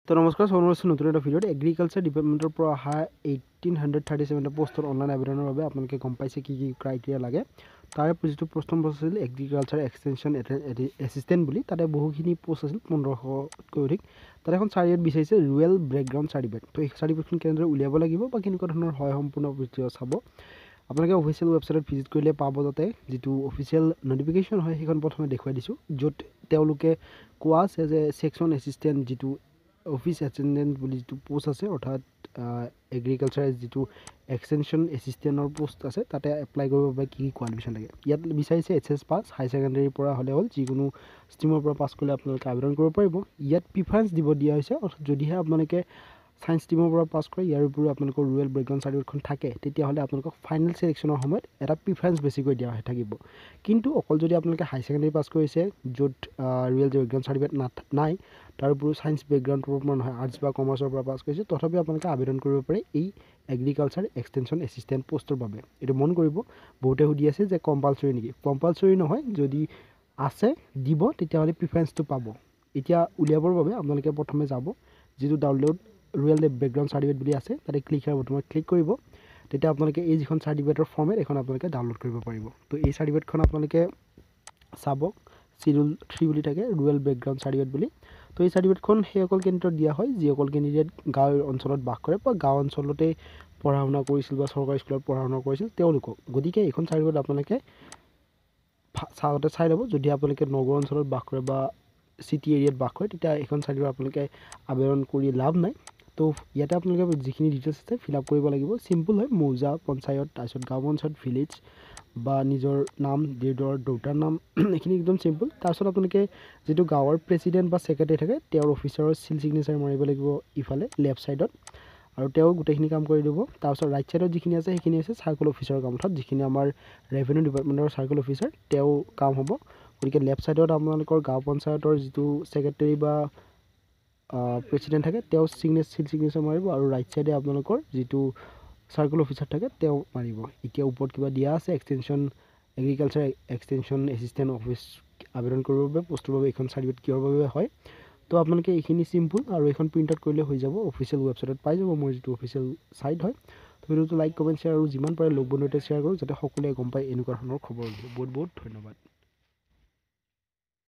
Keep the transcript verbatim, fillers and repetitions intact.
তো নমস্কাৰ সৰ্বশ্ৰেষ্ঠ নতুন এটা ভিডিঅ'ত এগ্ৰিকালচাৰ ডিপাৰ্টমেণ্টৰ পৰা অহা এইটিন হাণ্ড্ৰেড থাৰ্টি ছেভেনটা পোষ্টৰ অনলাইন আবেদনৰ বাবে আপোনালোকে গম পাইছে কি কি ক্ৰাইটেৰিয়া লাগে। তাৰে যিটো প্ৰথম পোষ্ট আছিল এগ্ৰিকালচাৰ এক্সটেনশ্যন এছিষ্টেণ্ট বুলি, তাতে বহুখিনি পোষ্ট আছিল পোন্ধৰশতকৈ অধিক। তাতে এখন চাৰ্টিফিকেট বিচাৰিছে ৰুৱেল ব্ৰেকগ্ৰাউণ্ড চাৰ্টিফিকেট। তো এই চাৰ্টিফিকেটখন কেনেদৰে উলিয়াব লাগিব বা কেনেকুৱা ধৰণৰ হয় সম্পূৰ্ণ ভিডিঅ' চাব। আপোনালোকে অফিচিয়েল ৱেবছাইটত ভিজিট কৰিলে পাব, যাতে যিটো অফিচিয়েল নটিফিকেশ্যন হয় সেইখন প্ৰথমে দেখুৱাই দিছোঁ, য'ত তেওঁলোকে কোৱা আছে যে ছেকশ্যন এছিষ্টেণ্ট যিটো অফিচ এটেণ্ডেণ্ট বুলি যিটো পোষ্ট আছে, অৰ্থাৎ এগ্ৰিকালচাৰ যিটো এক্সটেনশ্যন এছিষ্টেণ্টৰ পোষ্ট আছে, তাতে এপ্লাই কৰিবৰ বাবে কি কি কোৱালিফিকেশ্যন লাগে। ইয়াত বিচাৰিছে এইচ এছ পাছ, হাই ছেকেণ্ডেৰীৰ পৰা হ'লে হ'ল, যিকোনো ষ্ট্ৰীমৰ পৰা পাছ কৰিলে আপোনালোকে আবেদন কৰিব পাৰিব। ইয়াত প্ৰিফাৰেঞ্চ দিব দিয়া হৈছে, অৰ্থাৎ যদিহে আপোনালোকে ছায়েন্স ষ্ট্ৰীমৰ পৰা পাছ কৰে, ইয়াৰ উপৰিও আপোনালোকৰ ৰুৰেল বেকগ্ৰাউণ্ড চাৰ্টিফিকেটখন থাকে, তেতিয়াহ'লে আপোনালোকক ফাইনেল ছিলেকশ্যনৰ সময়ত এটা প্ৰিফাৰেঞ্চ বেছিকৈ দিয়া হৈ থাকিব। কিন্তু অকল যদি আপোনালোকে হাই ছেকেণ্ডেৰী পাছ কৰিছে, য'ত ৰুৰেল বেকগ্ৰাউণ্ড চাৰ্টিফিকেট না নাই, তাৰ উপৰিও ছায়েন্স বেকগ্ৰাউণ্ডৰ পৰা নহয়, আৰ্টছ বা কমাৰ্চৰ পৰা পাছ কৰিছে, তথাপিও আপোনালোকে আবেদন কৰিব পাৰে এই এগ্ৰিকালচাৰ এক্সটেনশ্যন এছিষ্টেণ্ট পোষ্টৰ বাবে। এইটো মন কৰিব, বহুতে সুধি আছে যে কম্পালচৰি নেকি। কম্পালচৰি নহয়, যদি আছে দিব, তেতিয়াহ'লে প্ৰিফাৰেঞ্চটো পাব। এতিয়া উলিয়াবৰ বাবে আপোনালোকে প্ৰথমে যাব, যিটো ডাউনলোড ৰুৰেল বেকগ্ৰাউণ্ড চাৰ্টিফিকেট বুলি আছে, তাতে ক্লিক হিয়াৰ বটনত ক্লিক কৰিব। তেতিয়া আপোনালোকে এই যিখন চাৰ্টিফিকেটৰ ফৰ্মেট, এইখন আপোনালোকে ডাউনলোড কৰিব পাৰিব। তো এই চাৰ্টিফিকেটখন আপোনালোকে চাব, চিডিউল থ্ৰী বুলি থাকে, ৰুৰেল বেকগ্ৰাউণ্ড চাৰ্টিফিকেট বুলি। তো এই চাৰ্টিফিকেটখন সেইসকল কেন্দ্ৰত দিয়া হয় যিসকল কেণ্ডিডেট গাঁও অঞ্চলত বাস কৰে বা গাঁও অঞ্চলতে পঢ়া শুনা কৰিছিল বা চৰকাৰী স্কুলত পঢ়া শুনা কৰিছিল তেওঁলোকক। গতিকে এইখন চাৰ্টিফিকেট আপোনালোকে চাওঁতে চাই ল'ব। যদি আপোনালোকে নগৰ অঞ্চলত বাস কৰে বা চিটি এৰিয়াত বাস কৰে, তেতিয়া এইখন চাৰ্টিফিকেট আপোনালোকে আবেদন কৰি লাভ নাই। তো ইয়াতে আপোনালোকে যিখিনি ডিটেইলছ আছে ফিল আপ কৰিব লাগিব। চিম্পুল হয়, মৌজা পঞ্চায়ত, তাৰপিছত গাঁও পঞ্চায়ত, ভিলেজ বা নিজৰ নাম, দেউতাৰ দেউতাৰ নাম, এইখিনি একদম চিম্পুল। তাৰপিছত আপোনালোকে যিটো গাঁৱৰ প্ৰেচিডেণ্ট বা ছেক্ৰেটাৰী থাকে, তেওঁৰ অফিচাৰৰ চিল ছিগনেচাৰ মাৰিব লাগিব ইফালে লেফ্ট ছাইডত, আৰু তেওঁ গোটেইখিনি কাম কৰি দিব। তাৰপিছত ৰাইট ছাইডত যিখিনি আছে সেইখিনি আছে চাৰ্কল অফিচাৰৰ কাম, অৰ্থাৎ যিখিনি আমাৰ ৰেভিনিউ ডিপাৰ্টমেণ্টৰ চাৰ্কল অফিচাৰ, তেওঁ কাম হ'ব। গতিকে লেফ্ট ছাইডত আপোনালোকৰ গাঁও পঞ্চায়তৰ যিটো ছেক্ৰেটাৰী বা প্ৰেচিডেণ্ট থাকে, তেওঁ ছিগনেচ চিল ছিগনেচাৰ মাৰিব, আৰু ৰাইট ছাইডে আপোনালোকৰ যিটো চাৰ্কল অফিচাৰ থাকে তেওঁ মাৰিব। এতিয়া ওপৰত কিবা দিয়া আছে, extension agriculture extension assistant office আবেদন কৰিবৰ বাবে পোষ্টৰ বাবে এইখন চাৰ্টিফিকেট কিহৰ বাবে হয়। তো আপোনালোকে এইখিনি চিম্পুল, আৰু এইখন প্ৰিণ্ট আউট কৰিলে হৈ যাব। অফিচিয়েল ৱেবছাইটত পাই যাব, মোৰ যিটো অফিচিয়েল ছাইট হয়। তো ভিডিঅ'টো লাইক, কমেণ্ট, শ্বেয়াৰ আৰু যিমান পাৰে লগ বন্ধুতে শ্বেয়াৰ কৰোঁ, যাতে সকলোৱে গম পায় এনেকুৱা ধৰণৰ খবৰ। বহুত বহুত ধন্যবাদ।